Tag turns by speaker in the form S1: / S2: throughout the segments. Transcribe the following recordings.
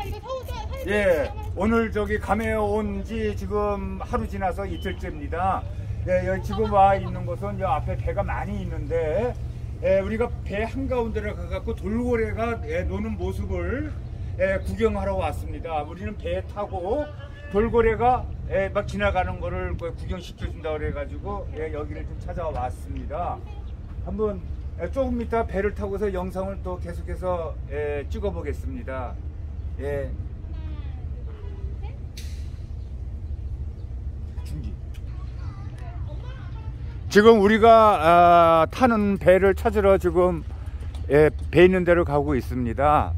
S1: 예, 오늘 저기 감에 온 지 지금 하루 지나서 이틀째입니다. 예, 여기 지금 와 있는 곳은 여 앞에 배가 많이 있는데, 예, 우리가 배 한가운데를 가갖고 돌고래가 노는 모습을 구경하러 왔습니다. 우리는 배 타고 돌고래가 막 지나가는 거를 구경시켜준다 그래가지고 여기를 좀 찾아왔습니다. 한번 조금 이따 배를 타고서 영상을 또 계속해서 찍어 보겠습니다. 예. 중기. 지금 우리가 타는 배를 찾으러 지금 배 있는 데로 가고 있습니다.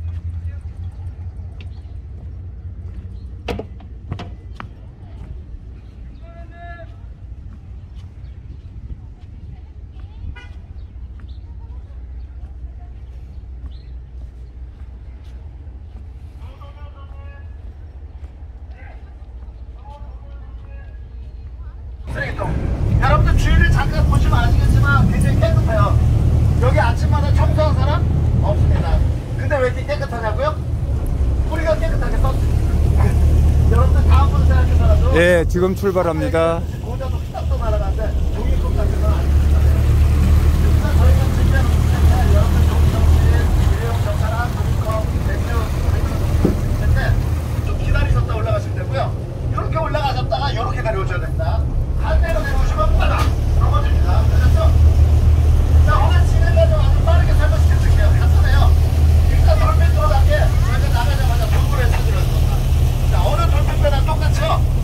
S2: 여러분들 주위를 잠깐 보시면 아시겠지만 굉장히 깨끗해요. 여기 아침마다 청소한 사람 없습니다. 근데 왜 이렇게 깨끗하냐고요? 우리가 깨끗하게 썼습니다. 여러분들 다음 분 생각해서라도
S1: 예, 지금 출발합니다.
S2: 모자도 피딱도 날아가는데 종이컵 같은 건 아닙니다. 일단 저희가 준비하는 문제는 여러분들 종이컵실, 일회용 젓가락, 종이컵, 맥주 있는데 좀 기다리셨다 올라가시면 되고요. 이렇게 올라가셨다가 이렇게 내려오셔야 됩니다. 반대로 내려오시면 빨라 넘어집니다. 그렇죠? 자, 오늘 진행자도 아주 빠르게 설명시켜 드릴게요. 간단해요. 일단 돌핀 들어가게 저희가 나가자마자 돌고래 찾으러 왔습니다. 자, 어느 돌핀배랑 똑같죠?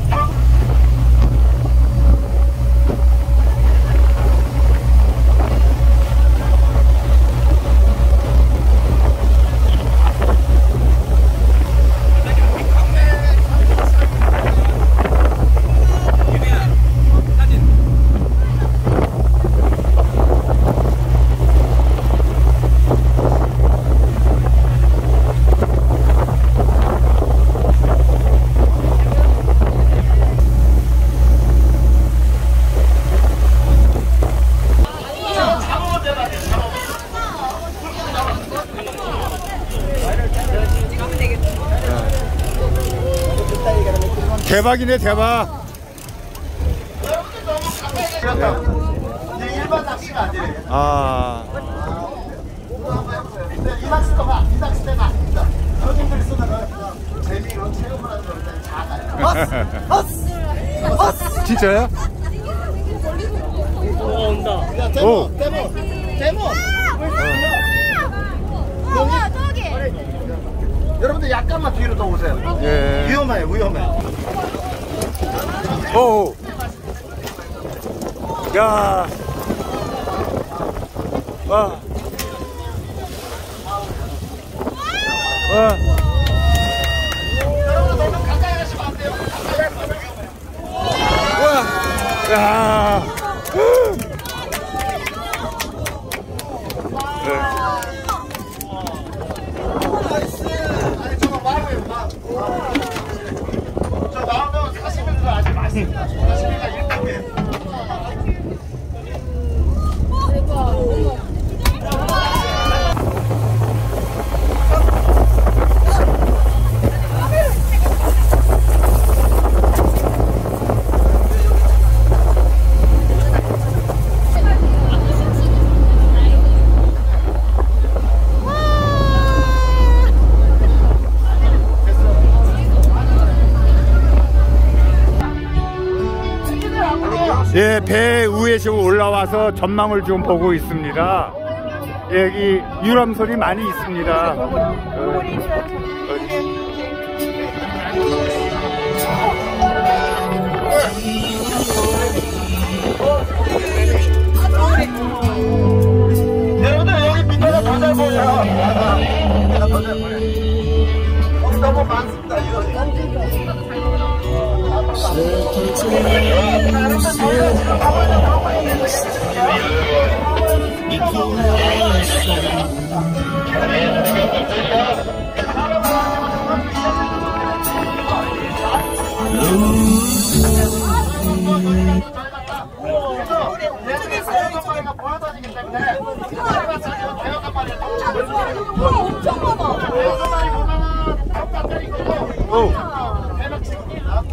S1: 대박이네, 대박.
S2: 이제 일반 낚시가 아니에요. 한번 해보세요. 이 낚시터가, 이 낚시대가 아닙니다. 형님들이 쓰다가 재미로 체험을 하는 거를 작아요.
S1: 진짜요?
S3: 온다.
S2: 야, 데모.
S3: 저기.
S2: 여러분들 약간만 뒤로 더 오세요.
S1: 예.
S2: 위험해.
S1: 오. 야. 와. 와.
S2: 여러분 너무 가까이 가시면 안 돼요. 가까이 가시면 위험해요.
S1: 와. 야.
S2: 아니 저거 마루예요. 저 나오면 40일도 아직 맛있습니다. 40일가 1등이에요.
S1: 예, 배 위에 지금 올라와서 전망을 좀 보고 있습니다. 여기 유람선이 많이 있습니다.
S2: 여러분들 여기 밑에가 더 잘 보여요. 밑에가 더 잘 보여요. 여기 너무 많습니다. 이거. 보여다니기 때문에 저희가 자기는 대여섯 마리에
S3: 엄청 많아.
S2: 대여섯 마리 보면은 밥 배터리 해명 친구입니다.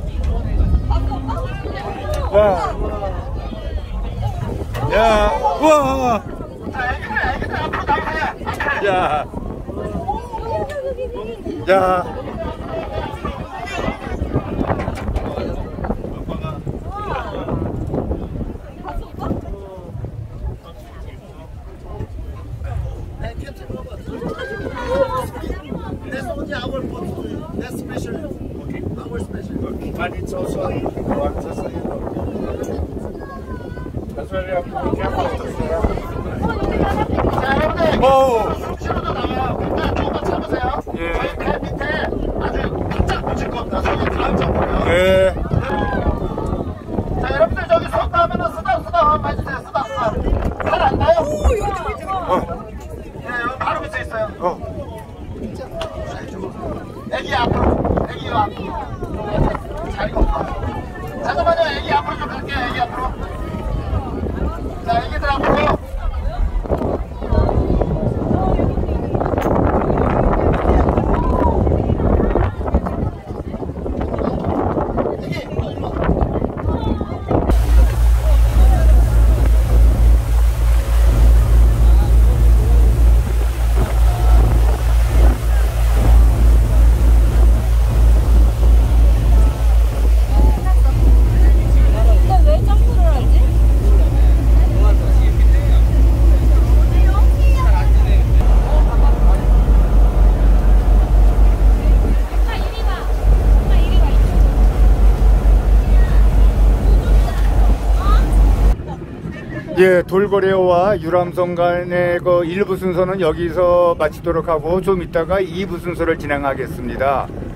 S1: 야, 우와.
S2: 자, 애기들 앞으로 나오세요.
S1: 야, 야.
S2: That's only our pot. That's special. Okay. Our special. But it's also what just so you know. That's why we have to be careful. 자, 여러분들. 숨쉬어도 나와요. 일단 조금 더 참으세요.
S1: 예.
S2: 저희 배 밑에 아주 바짝 묻힐 겁니다. 손이 닿을 정도로요.
S1: 네.
S2: 자, 여러분들 저기 손 닿으면 쓰다 한번 해주세요. 쓰다. 살 안 나요? 예, 여기 바로 밑에 있어요. 애기 앞으로. 애기 앞으로. 자리가 없어. 잠깐만요. 애기 앞으로 좀 갈게요. 애기 앞으로. 자, 애기들 앞으로.
S3: 근데 왜 점프를 하지?
S1: 예, 돌고래와 유람선 간의 그 1부 순서는 여기서 마치도록 하고 좀 이따가 2부 순서를 진행하겠습니다.